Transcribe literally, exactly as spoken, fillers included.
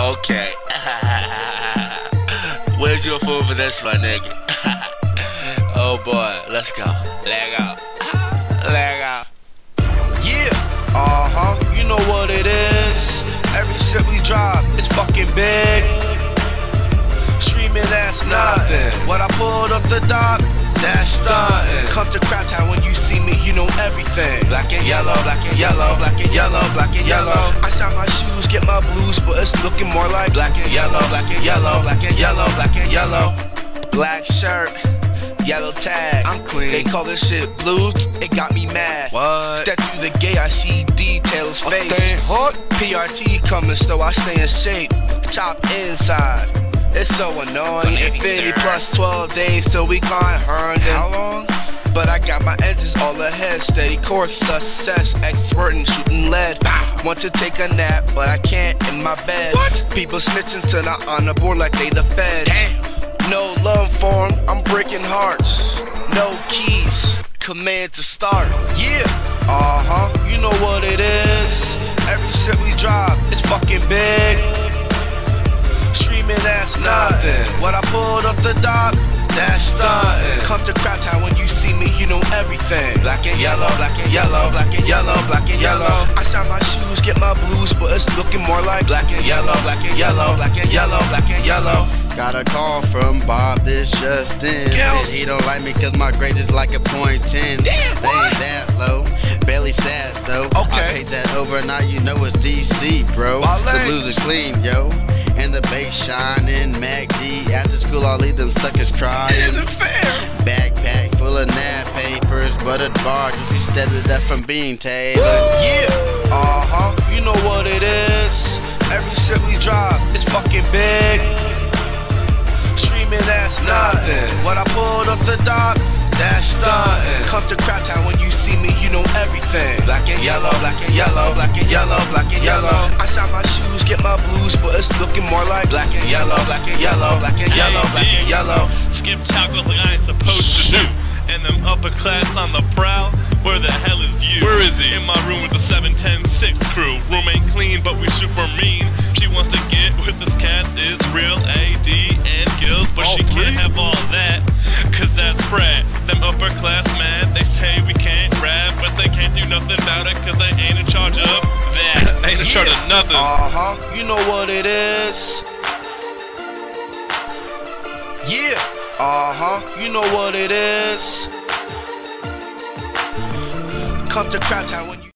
Okay. Where's your food for this, my nigga? Oh boy, let's go. Leg out. Leg out. Yeah, uh-huh, you know what it is. Every shit we drop is fucking big. Streaming, that's nothing. What I pulled up the dock, that's stuntin'. Come to Crap Town, when you see me, you know everything. Black and yellow, black and yellow, black and yellow, black and yellow. I shine my shoes, get my blues, but it's looking more like black and yellow, black and yellow, black and yellow, black and yellow. Black shirt, yellow tag, I'm clean. They call this shit blues, it got me mad. What? Step through the gate, I see details face. Okay, hot. P R T coming, so I stay in shape. Chop inside. It's so annoying. Infinity plus twelve days, so we can't earn them. How long? But I got my edges all ahead. Steady course, success, expert in shooting lead. Bow. Want to take a nap, but I can't in my bed. What? People snitching till not on the board like they the feds. Damn. No love for 'em, I'm breaking hearts. No keys, command to start. Yeah, uh-huh, you know what it is. Every shit we drop is fucking big. Streaming, that's nothing. What I pulled up the dock, that's stuntin'. Come to Crap Town, when you see me, you know everything. Black and yellow, black and yellow, black and yellow, black and yellow. I shine my shoes, get my blues, but it's looking more like black and yellow, black and yellow, black and yellow, black and yellow. Got a call from Bob this just in. Girls. Said he don't like me cause my grade is like a point ten. Damn, they what? ain't that low, barely sad though. Okay. I paid that overnight, you know it's D C, bro. Ballet. The blues are clean, yo. And the bass shining, Mac D. After school, I'll leave them suckers crying. It isn't fair. Backpack full of nap papers, buttered bar, just we steadied up from being tailored. Yeah, uh-huh, you know what it is. Every shit we drop is fucking big. Streaming, that's nothing. What I pulled up the dock, that's stuntin'. Come to Crap Town, when you see me, you know everything. Black and yellow, black and yellow, black and yellow, black and yellow. I shine my shoes, get my blues, but it's looking more like black and yellow, black and yellow, black and yellow, black and yellow. Skip chocolates like I ain't supposed to do. And them upper class on the prowl, where the hell is you? Where is he? In my room with the seven ten six crew. Room ain't clean, but we super mean. She wants to get with this cat is real A D and gills, but all she three? Can't have all that, cause that's Fred. Them upper class man, they say we can't rap, but they can't do nothing about it, cause they ain't in charge of that. Ain't in charge of nothing. Uh-huh, you know what it is. Yeah, uh-huh, you know what it is. Come to Crap Town when you